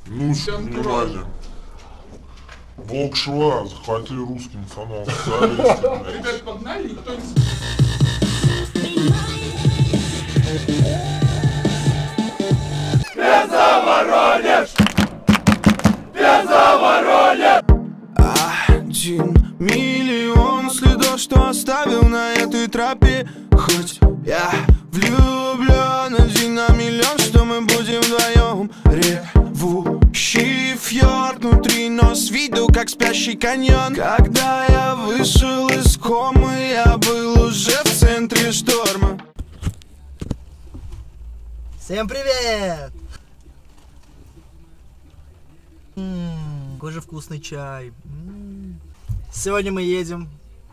Ну, внимание. Волк Шва захватили русский национал-социалисты. Ребят, погнали, никто не... Пенза, Воронеж! Пенза, Воронеж! 1 миллион следов, что оставил на этой тропе. Хоть я влюблен 1 на миллион, что мы будем вдвоем. Ревущий фьорд внутри, но с виду как спящий каньон. Когда я вышел из комы, я был уже в центре шторма. Всем привет! Какой же вкусный чай. Сегодня мы едем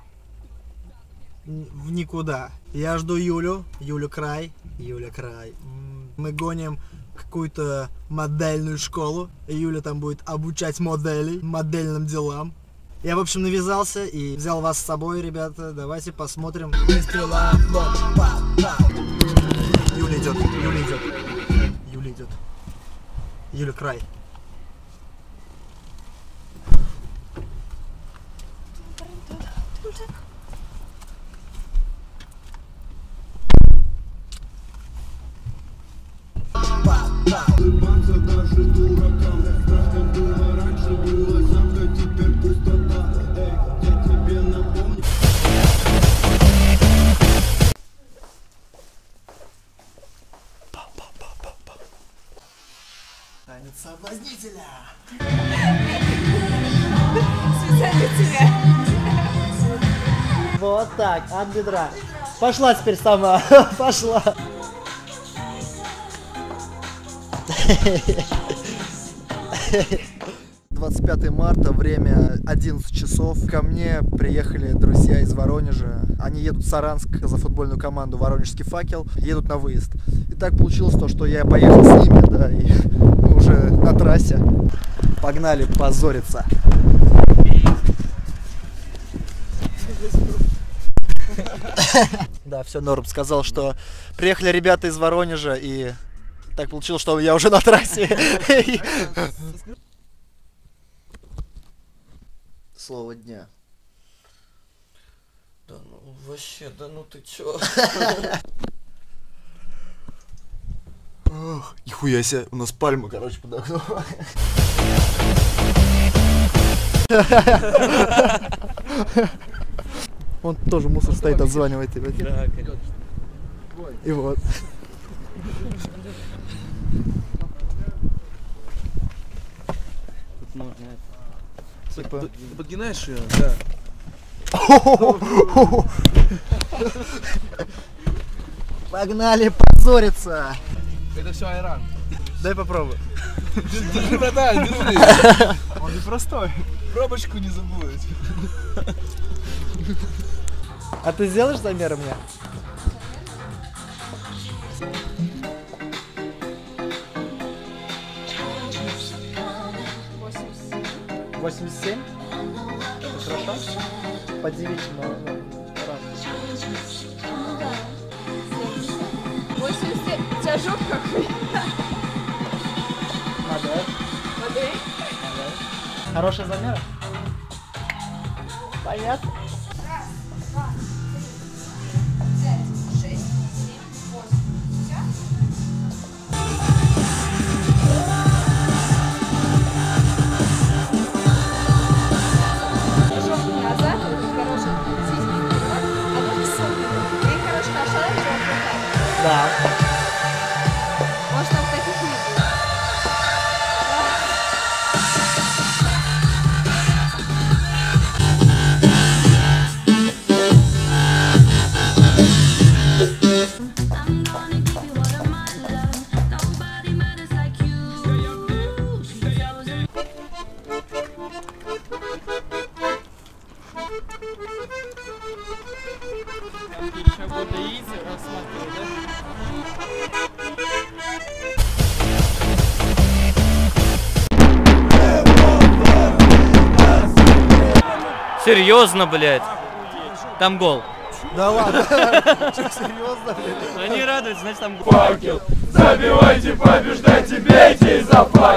в никуда. Я жду Юлю. Юля Край. Мы гоним какую-то модельную школу. И Юля там будет обучать моделей, модельным делам. Я, в общем, навязался и взял вас с собой, ребята. Давайте посмотрим. Юля идет. Юля Край. Улыбаться даже дуракам. Страшно было раньше, была замка, теперь пустота. Эй, я тебе напомню. Танец соблазнителя. Специально тебя. Вот так, от бедра. Пошла теперь сама. Пошла. «25 марта, время 11 часов. Ко мне приехали друзья из Воронежа. Они едут в Саранск за футбольную команду «Воронежский факел». Едут на выезд. И так получилось то, что я поехал с ними, да, и мы уже на трассе. Погнали позориться. Да, все норм. Сказал, что приехали ребята из Воронежа, и так получилось, что я уже на трассе. Слово дня. Да ну вообще, да ну ты чё? Ох, нихуя себе, у нас пальма, короче, под окном. Он тоже мусор стоит, отзванивает тебя. Да, конечно. И вот. Тут можно Типа... Подгинаешь ее, да. Погнали позориться. Это все айран. Дай попробуй. Держи, братан, держи. Он непростой. Пробочку не забудь. А ты сделаешь замеры мне? «87? Это хорошо? По 9, но рано. 87. Тяжок какой. Модель. Модель. Хороший замер? Понятно. Да. Может, там таких не будет. Еще года изи рассматривай, да? Серьезно, блядь? Там гол. Да ладно, что, серьезно, блядь? Они радуются, значит там гол. Факел, забивайте, побеждайте, бейте из-за факела.